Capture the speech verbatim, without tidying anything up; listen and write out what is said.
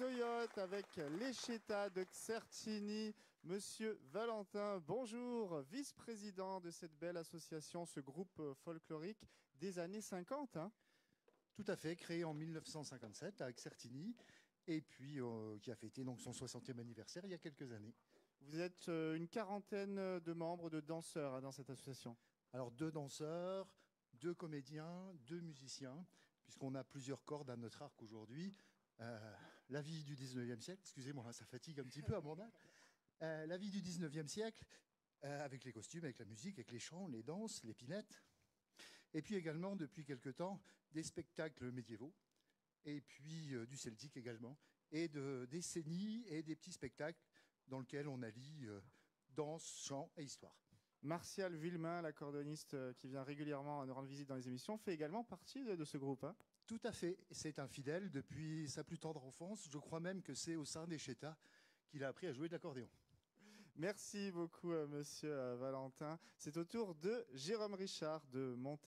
Soyotte avec l'Escheta de Xertini. Monsieur Valentin, bonjour, vice-président de cette belle association, ce groupe folklorique des années cinquante. Hein. Tout à fait, créé en mille neuf cent cinquante-sept à Xertini et puis euh, qui a fêté donc son soixantième anniversaire il y a quelques années. Vous êtes euh, une quarantaine de membres, de danseurs hein, dans cette association. Alors deux danseurs, deux comédiens, deux musiciens, puisqu'on a plusieurs cordes à notre arc aujourd'hui. Euh, la vie du dix-neuvième siècle, excusez-moi, ça fatigue un petit peu à mon âge. Euh, la vie du dix-neuvième siècle, euh, avec les costumes, avec la musique, avec les chants, les danses, les pinettes. Et puis également, depuis quelque temps, des spectacles médiévaux, et puis euh, du celtique également, et de décennies et des petits spectacles dans lesquels on allie euh, danse, chant et histoire. Martial Villemain, l'accordéoniste euh, qui vient régulièrement nous rendre visite dans les émissions, fait également partie de, de ce groupe. Hein. Tout à fait. C'est un fidèle depuis sa plus tendre enfance. Je crois même que c'est au sein d'Escheta qu'il a appris à jouer de l'accordéon. Merci beaucoup, euh, monsieur euh, Valentin. C'est au tour de Jérôme Richard de Monté.